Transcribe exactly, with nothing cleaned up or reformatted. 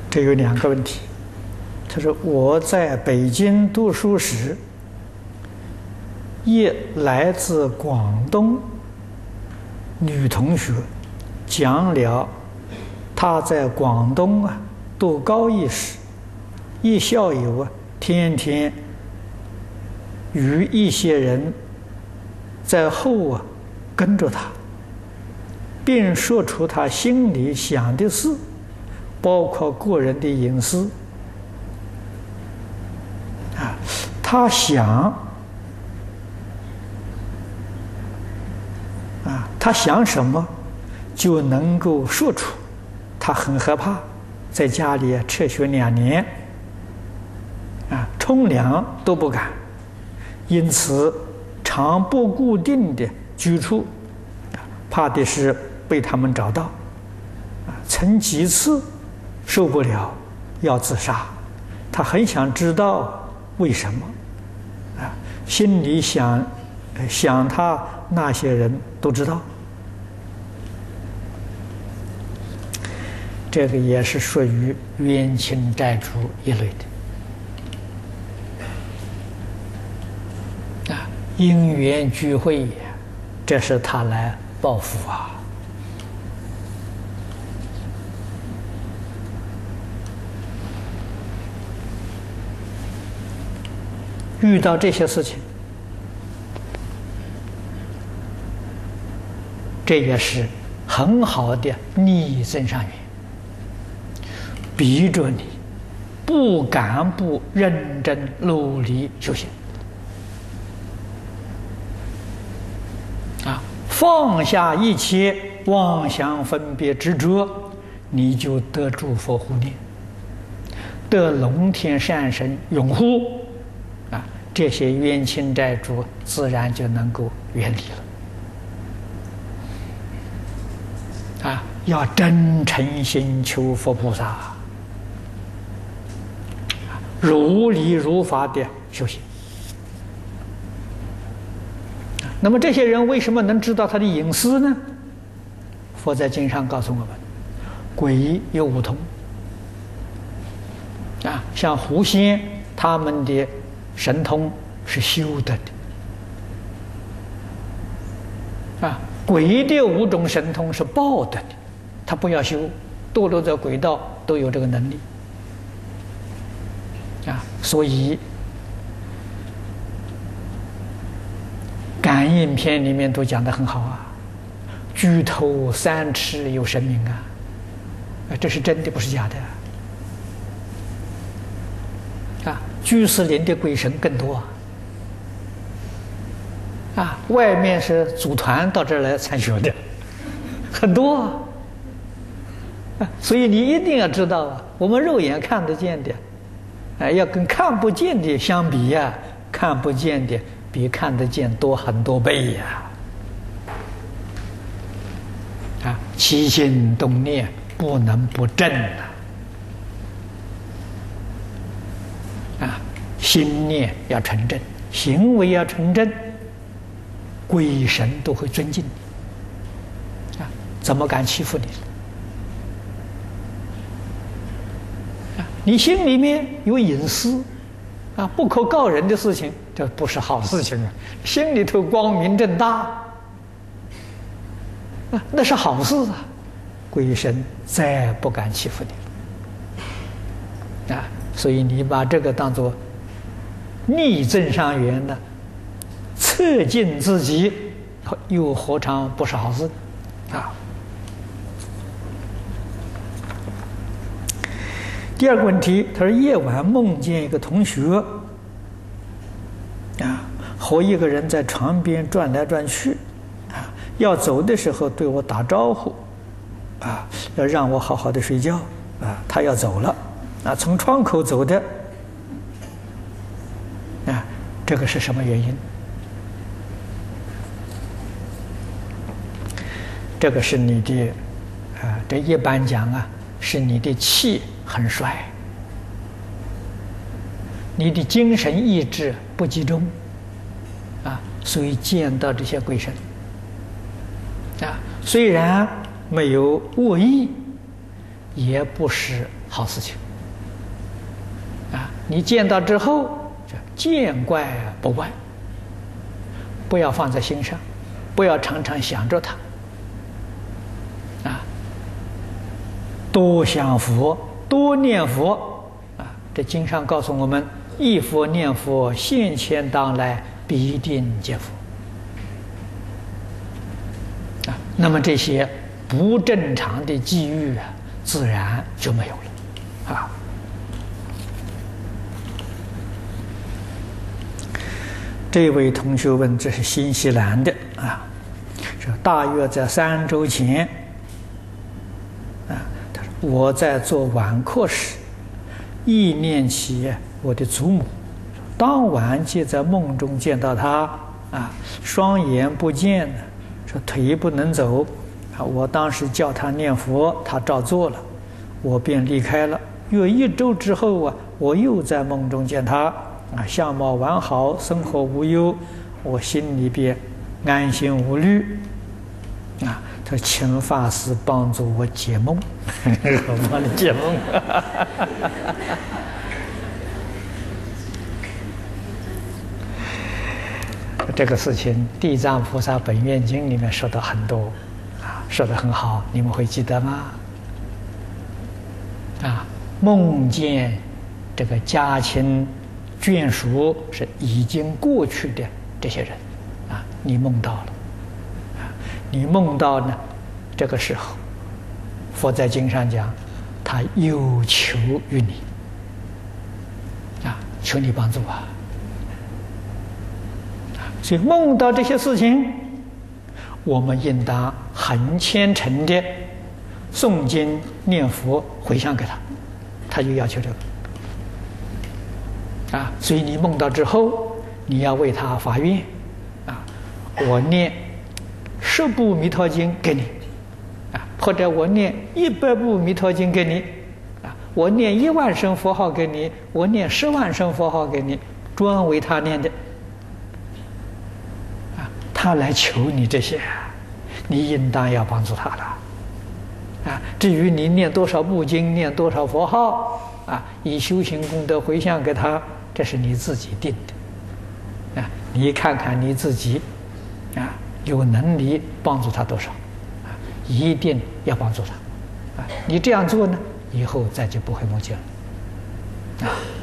这有两个问题。他说我在北京读书时，一来自广东女同学讲了她在广东啊读高一时，一校友啊天天与一些人在后啊跟着她，并说出她心里想的事，包括个人的隐私。啊，她想啊，她想什么就能够说出。她很害怕，在家里辍学两年，啊，冲凉都不敢，因此常不固定的居处，怕的是被他们找到。啊，曾几次受不了要自杀，他很想知道为什么，啊，心里想想他那些人都知道。这个也是属于冤亲债主一类的啊，因缘聚会，这是他来报复啊。遇到这些事情，这也是很好的逆增上缘，逼着你不敢不认真努力修行啊，放下一切妄想分别执着，你就得诸佛护念，得龙天善神拥护啊，这些冤亲债主自然就能够远离了啊！要真诚心求佛菩萨，如理如法的修行。那么这些人为什么能知道他的隐私呢？佛在经上告诉我们，鬼有五通啊，像狐仙他们的神通是修得的啊，鬼的五种神通是报得的，他不要修，堕落在鬼道都有这个能力啊，所以感应篇里面都讲得很好啊，举头三尺有神明啊，这是真的，不是假的啊。居士林的鬼神更多啊，外面是组团到这儿来参学的很多啊，所以你一定要知道啊，我们肉眼看得见的，啊，要跟看不见的相比呀、啊，看不见的比看得见多很多倍呀、啊！啊，起心动念不能不正啊！啊，心念要纯正，行为要纯正，鬼神都会尊敬你啊！怎么敢欺负你？啊，你心里面有隐私啊，不可告人的事情，这不是好事情啊！心里头光明正大啊，那是好事啊！鬼神再不敢欺负你啊！所以你把这个当作逆增上缘呢，测进自己，又何尝不是好事啊？第二个问题，他说夜晚梦见一个同学啊，和一个人在床边转来转去啊，要走的时候对我打招呼啊，要让我好好的睡觉啊，他要走了啊，从窗口走的啊，这个是什么原因？这个是你的啊，这一般讲啊，是你的气很衰，你的精神意志不集中啊，所以见到这些鬼神啊，虽然没有恶意， 也不是好事情。啊，你见到之后就见怪不怪，不要放在心上，不要常常想着它。啊，多想佛，多念佛。啊，这经上告诉我们，忆佛念佛，现前当来必定见佛。啊，那么这些不正常的际遇啊，自然就没有了。啊，这位同学问，这是新西兰的啊，说大约在三周前，啊，他说我在做晚课时，忆念起我的祖母，当晚即在梦中见到她，啊，双眼不见了，说腿不能走，啊，我当时叫她念佛，她照做了，我便离开了。约一周之后啊，我又在梦中见她，啊，相貌完好，生活无忧，我心里边安心无虑。啊，他说请法师帮助我解梦，我帮你解梦。这个事情，《地藏菩萨本愿经》里面说的很多，啊，说的很好，你们会记得吗？啊，梦见这个家亲眷属是已经过去的这些人，啊，你梦到了，啊，你梦到呢，这个时候，佛在经上讲，他有求于你，啊，求你帮助啊。所以梦到这些事情，我们应当很虔诚的诵经念佛回向给他，他就要求这个啊。所以你梦到之后，你要为他发愿啊，我念十部弥陀经给你啊，或者我念一百部弥陀经给你啊，我念一万声佛号给你，我念十万声佛号给你，专为他念的。他来求你这些，你应当要帮助他了，啊！至于你念多少部经，念多少佛号，啊，以修行功德回向给他，这是你自己定的，啊！你看看你自己，啊，有能力帮助他多少，啊，一定要帮助他，啊！你这样做呢，以后再就不会梦见了，啊！